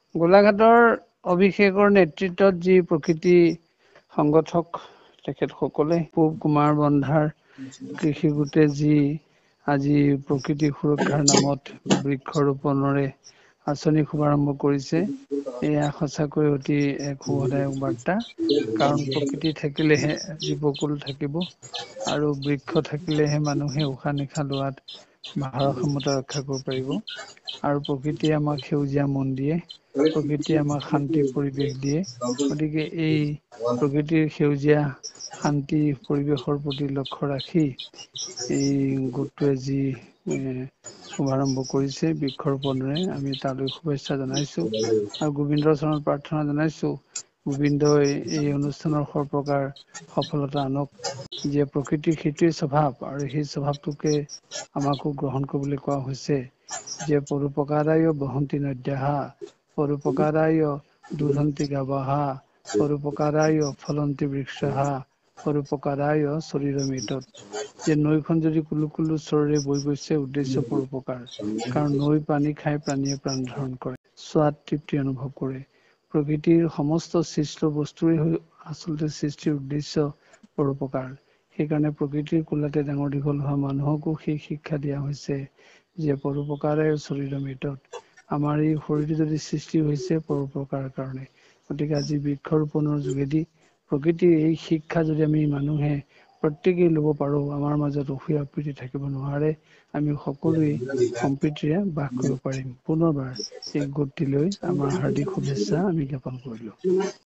গোলাঘাটৰ অভিষেকৰ নেতৃত্বত যি প্ৰকৃতি সংগঠক তেখেতসকলে পূব কুমাৰ বন্ধাৰ কৃষি গোটে যি আজি প্ৰকৃতি সুৰক্ষাৰ নামত বৃক্ষ ৰোপণৰে আঁচনি শুভাৰম্ভ কৰিছে, এয়া সঁচাকৈ অতি এক শুভদায়ক বাৰ্তা। কাৰণ প্ৰকৃতি থাকিলেহে জীৱকুল থাকিব আৰু বৃক্ষ থাকিলেহে মানুহে উশাহ নিশাহ লোৱাত ভাৰসাম্যতা ৰক্ষা কৰিব পাৰিব। আৰু প্ৰকৃতিয়ে আমাক সেউজীয়া মন দিয়ে, প্ৰকৃতিয়ে আমাক শান্তিৰ পৰিৱেশ দিয়ে। গতিকে এই প্ৰকৃতিৰ সেউজীয়া শান্তি পৰিৱেশৰ প্ৰতি লক্ষ্য ৰাখি এই গোটটোৱে যি শুভাৰম্ভ কৰিছে বৃক্ষৰোপণেৰে, আমি তালৈ শুভেচ্ছা জনাইছো আৰু গোবিন্দৰ চৰণত প্ৰাৰ্থনা জনাইছো গোবিন্দই এই অনুষ্ঠানৰ সৰ্বপ্ৰকাৰ সফলতা আনক। যে প্ৰকৃতিৰ সেইটোৱে স্বভাৱ আৰু সেই স্বভাৱটোকে আমাকো গ্ৰহণ কৰিবলৈ কোৱা হৈছে যে পৰোপকাৰায় বহন্তি নদ্যাহা পৰোপকাৰায় দুধন্তি গাৱঃ পৰোপকাৰায় ফলন্তি বৃক্ষাঃ পৰোপকাৰায় শৰীৰমৃতত। যে নৈখন যদি কুলো কুলো চৰেৰে বৈ গৈছে উদ্দেশ্য পৰোপকাৰ। কাৰণ নৈ পানী খাই প্ৰাণীয়ে প্ৰাণ ধাৰণ কৰে, সোৱাদ তৃপ্তি অনুভৱ কৰে। প্ৰকৃতিৰ সমস্ত সৃষ্ট বস্তুৰে আচলতে সৃষ্টিৰ উদ্দেশ্য পৰোপকাৰ। সেইকাৰণে প্ৰকৃতিৰ কোলাতে ডাঙৰ দীঘল হোৱা মানুহকো সেই শিক্ষা দিয়া হৈছে যে পৰোপকাৰে শৰীৰমৃতত। আমাৰ এই শৰীৰটো যদি সৃষ্টি হৈছে পৰোপকাৰৰ কাৰণে। গতিকে আজি বৃক্ষৰোপণৰ যোগেদি প্ৰকৃতিৰ এই শিক্ষা যদি আমি মানুহে প্ৰত্যেকেই ল'ব পাৰো, আমাৰ মাজত অসূয়া প্ৰীতি থাকিব নোৱাৰে। আমি সকলোৱে সম্প্ৰীতিৰে বাস কৰিব পাৰিম। পুনৰবাৰ এই গোটটিলৈ আমাৰ হাৰ্দিক শুভেচ্ছা আমি জ্ঞাপন কৰিলো।